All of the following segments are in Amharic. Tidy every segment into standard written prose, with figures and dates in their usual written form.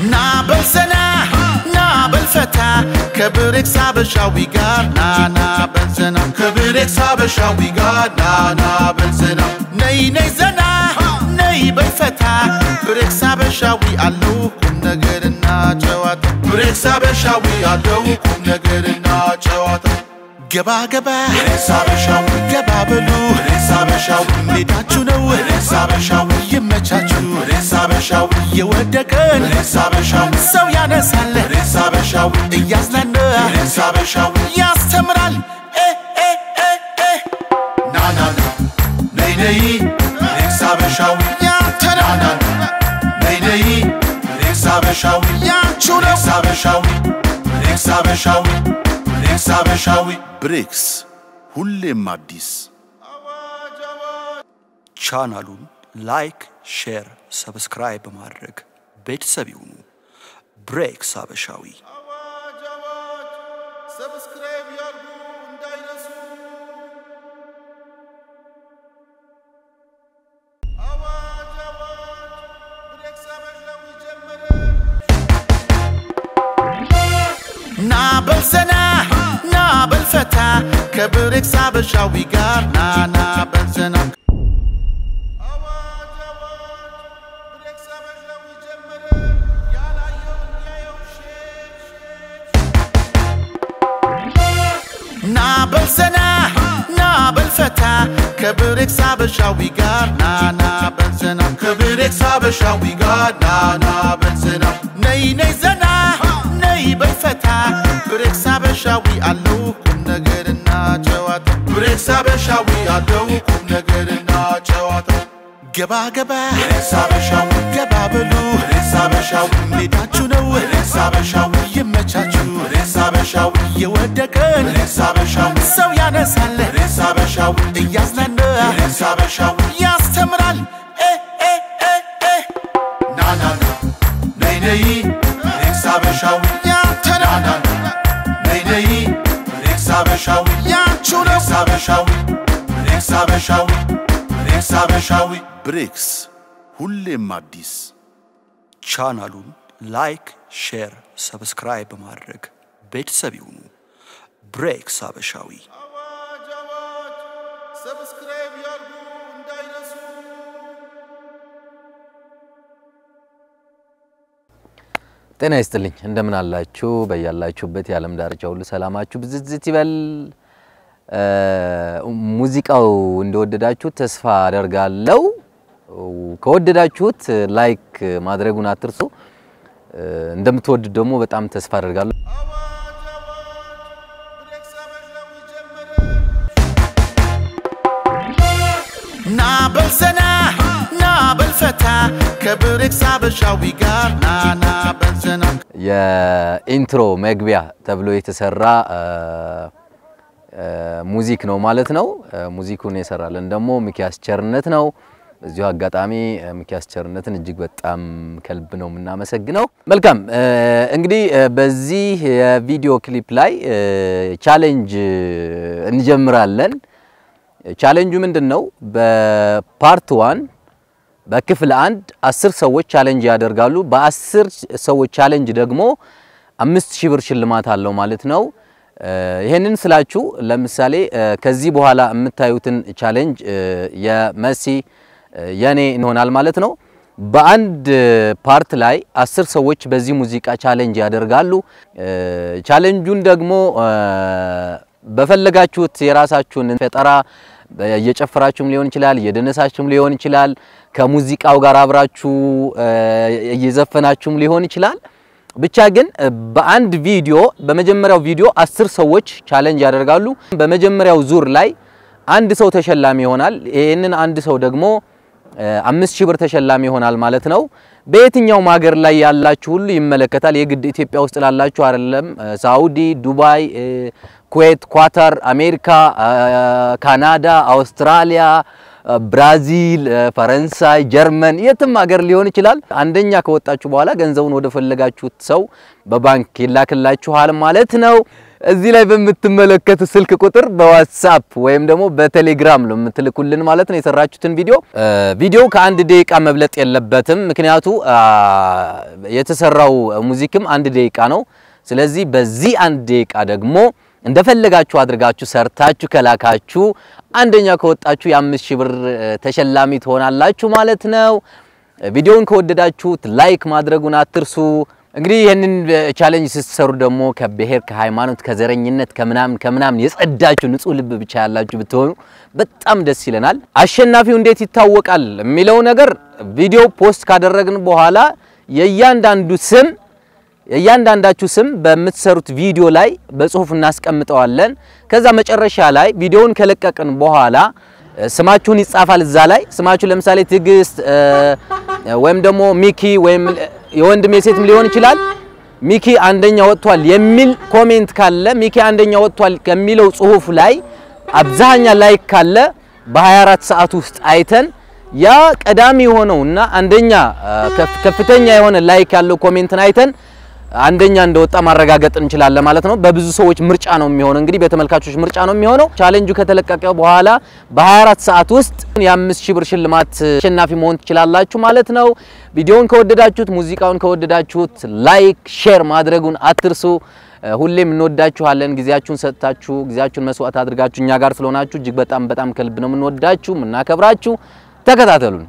نابل سنا نابل فتا كبرك سابشاوي قار نابل سنا كبرك سابشاوي قار نابل سنا ني زنا ني بالفتا برك سابشاوي علوكم نقرنا جوات برك سابشاوي علوكم نقرنا جوات جبا جبا سابشاوي جبا بلو سابشاوي ميداتشو نو سابشاوي يمتشاتشو سابشاوي يودكن سابشاوي سو يانسال سابشاوي يازلن سابشاوي ياستمرال نا نا نا ني ني سابشاوي يا ترى نا نا ني ني سابشاوي يا تشورو سابشاوي سابشاوي سابشاوي بريكس ሁሌም አዲስ ቻናሉን ላይክ ሼር ሰብስክራይብ ማድረግ ቤተሰብ ይሁኑ ብሬክስ አበሻዊ ሰብስክራይብ ያርጉ እንዳይረሱ አዋጅ ብሬክስ አበሻዊ ጀመረ ናበልሰና بالفتا كبرك سابشاوي قار نا بنزنا نابل سنا نابل فتا كبرك سابشاوي قار نا بنزنا كبرك سابشاوي قار نا بنزنا ني زنا ني بالفتا برك سابشاوي علوكم نقرنا جوات برك سابشاوي علوكم نقرنا جوات جبا جبا سابشاوي جبا بلو سابشاوي ميداتشو نو سابشاوي يمتشاتشو سابشاوي يودكن سابشاوي سو يانسال سابشاوي يازلن سابشاوي ياستمرال نا نا نا ني ني سابشاوي يا ترى نا نا ني ني سابشاوي يا تشورو سابشاوي سابشاوي سابشاوي بريكس ሁሌም አዲስ ቻናሉን ላይክ ሼር ሰብስክራይብ ማድረግ ቤተሰብ ይሁኑ ብሬክስ አበሻዊ ሰብስክራይብ ያርጉ እንዳይረሱ ጤና ይስጥልኝ እንደምን አላችሁ በያላችሁበት የዓለም ዳርቻ ሁሉ ሰላማችሁ ብዝዝት ይበል ሙዚቃው እንደወደዳችሁ ተስፋ አደርጋለሁ ከወደዳችሁት ላይክ ማድረጉን አትርሱ እንደምትወዱ ደግሞ በጣም ተስፋ አደርጋለሁ ናበል ሰና ናበል ፈታ كبرك سابشاوي قار نا بنزنا የኢንትሮ መግቢያ ተብሎ የተሰራ ሙዚክ ነው ማለት ነው ሙዚኩን የሰራልን ደግሞ ሚኪያስ ቸርነት ነው እዚሁ አጋጣሚ ሚኪያስ ቸርነትን እጅግ በጣም ከልብ ነው እናመሰግነው መልካም እንግዲህ በዚህ የቪዲዮ ክሊፕ ላይ ቻሌንጅ እንጀምራለን ቻሌንጁ ምንድነው በፓርት 1 በክፍል 1 10 ሰዎች ቻሌንጅ ያደርጋሉ በ10 ሰዎች ቻሌንጅ ደግሞ 5000 ብር ሽልማት አለው ማለት ነው ይሄንን ስላችሁ ለምሳሌ ከዚህ በኋላ የምታዩትን ቻሌንጅ የመሲ የኔ እንሆናል ማለት ነው በአንድ ፓርት ላይ 10 ሰዎች በዚህ ሙዚቃ ቻሌንጅ ያደርጋሉ ቻሌንጁን ደግሞ በፈለጋችሁት የራሳችሁን ፈጠራ እየጨፈራችሁም ሊሆን ይችላል እየደነሳችሁም ሊሆን ይችላል ከሙዚቃው ጋር አብራችሁ እየዘፈናችሁም ሊሆን ይችላል ብቻ ግን በአንድ ቪዲዮ በመጀመሪያው ቪዲዮ 10 ሰዎች ቻሌንጅ ያደርጋሉ በመጀመሪያው ዙር ላይ አንድ ሰው ተሸላሚ ይሆናል ይሄንን አንድ ሰው ደግሞ 5000 ብር ተሸላሚ ይሆናል ማለት ነው በየትኛው ማገር ላይ ያላችሁ ሁሉ ይመለከታል የግድ ኢትዮጵያ ውስጥ ላላችሁ አይደለም ሳውዲ ዱባይ ኩዌት ኳታር አሜሪካ ካናዳ አውስትራሊያ ብራዚል ፈረንሳይ ጀርመን የትም ሀገር ሊሆን ይችላል አንደኛ ከወጣችሁ በኋላ ገንዘቡን ወደ ፈለጋችሁት ሰው በባንክ ይላክላችኋል ማለት ነው እዚህ ላይ በምትመለከቱ ስልክ ቁጥር በዋትስአፕ ወይም ደግሞ በቴሌግራም ነው የምትልኩልን ማለት ነው የሰራችሁትን ቪዲዮ ከአንድ ደቂቃ መብለጥ የለበትም ምክንያቱ የተሰራው ሙዚክም 1 ደቂቃ ነው ስለዚህ በዚህ 1 ደቂቃ ደግሞ እንደፈለጋችሁ አድርጋችሁ ሰርታችሁ ከላካችሁ አንደኛ ከወጣችሁ የ5000 ብር ተሸላሚ ትሆናላችሁ ማለት ነው ቪዲዮውን ከወደዳችሁት ላይክ ማድረጉን አትርሱ እንግዲህ ይሄንን ቻሌንጅ ስትሰሩ ደግሞ ከብሔር ከሃይማኖት ከዘረኝነት ከምናምን የጸዳችሁ ንጹህ ልብ ብቻ ያላችሁ ብትሆኑ በጣም ደስ ይለናል አሸናፊው እንዴት ይታወቃል የሚለው ነገር ቪዲዮ ፖስት ካደረግን በኋላ የእያንዳንዳችሁ ስም በምትሰሩት ቪዲዮ ላይ በጽሁፍ እናስቀምጠዋለን ከዛ መጨረሻ ላይ ቪዲዮውን ከለቀቅን በኋላ ስማችሁን ይጻፋል እዛ ላይ ስማችሁ ለምሳሌ ትግስት ወይም ደግሞ ሚኪ ወይም የወንድም የሴትም ሊሆን ይችላል ሚኪ አንደኛ ወጥቷል የሚል ኮሜንት ካለ ሚኪ አንደኛ ወጥቷል ከሚለው ጽሁፍ ላይ አብዛኛ ላይክ ካለ በ24 ሰዓት ውስጥ አይተን ያ ቀዳሚ ሆነውና አንደኛ ከፍተኛ የሆነ ላይክ ያለው ኮሜንትን አይተን አንደኛ እንደወጣ ማረጋገጥ እንችላለን ማለት ነው በብዙ ሰዎች ምርጫ ነው የሚሆነው እንግዲህ በተመልካቾች ምርጫ ነው የሚሆነው ቻሌንጁ ከተለቀቀ በኋላ በ24 ሰዓት ውስጥ የ5000 ብር ሽልማት አሸናፊ መሆን ትችላላችሁ ማለት ነው ቪዲዮውን ከወደዳችሁት ሙዚቃውን ከወደዳችሁት ላይክ ሼር ማድረጉን አትርሱ ሁሌም እንወዳችኋለን ጊዜያችሁን ሰጥታችሁ ጊዜያችሁን መስዋዕት አድርጋችሁ እኛ ጋር ስለሆናችሁ እጅግ በጣም ከልብ ነው የምንወዳችሁ እናከብራችሁ ተከታተሉን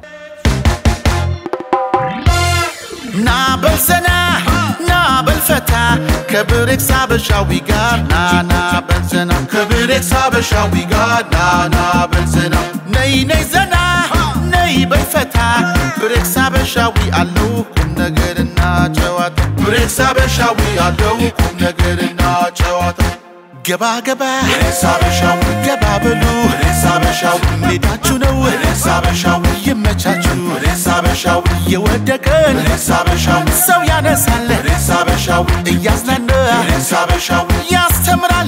ና በልሰና በልፈታ ከብሬክስ አበሻዊ ጋር ናና በልዘና ከብሬክስ አበሻዊ ጋር ናና በልዘና ነይ ዘና ነይ በልፈታ ብሬክስ አበሻዊ አለው ቁም ነገርና ጨዋታ ብሬክስ አበሻዊ አለው ቁም ነገርና ጨዋታ ገባ ብሬክስ አበሻዊ ገባ በሉ ብሬክስ አበሻዊ ሜዳችሁ ነው ብሬክስ አበሻዊ ይመቻችሁ ብሬክስ አበሻዊ የወደቀን ብሬክስ አበሻዊ ሰው ያነሳል ብሬክስ አበሻዊ እያዝናና ብሬክስ አበሻዊ ያስተምራል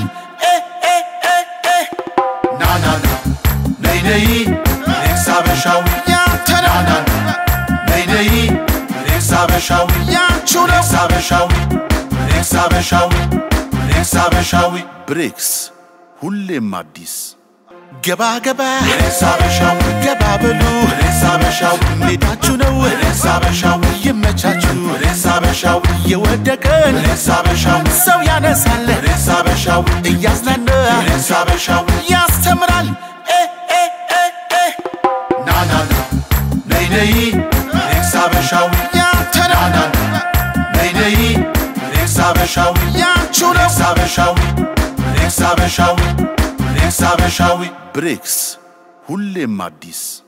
ናና ነይ ብሬክስ አበሻዊ ያተናና ነይ ብሬክስ አበሻዊ ያንቹ ነው ብሬክስ አበሻዊ ብሬክስ አበሻዊ ብሬክስ አበሻዊ ብሬክስ ሁሌም አዲስ ገባ ብሬክስ አበሻዊ ገባ በሉ ብሬክስ አበሻዊ ሜዳችሁ ነው ብሬክስ አበሻዊ ይመቻችሁ ብሬክስ አበሻዊ የወደቀን ብሬክስ አበሻዊ ሰው ያነሳል ብሬክስ አበሻዊ እያዝናና ብሬክስ አበሻዊ ያስተምራል ናና ነይ ብሬክስ አበሻዊ ያተናና ነይ ብሬክስ አበሻዊ ያንቹ ነው ብሬክስ አበሻዊ ብሬክስ አበሻዊ ብሬክስ አበሻዊ ብሬክስ ሁሌም አዲስ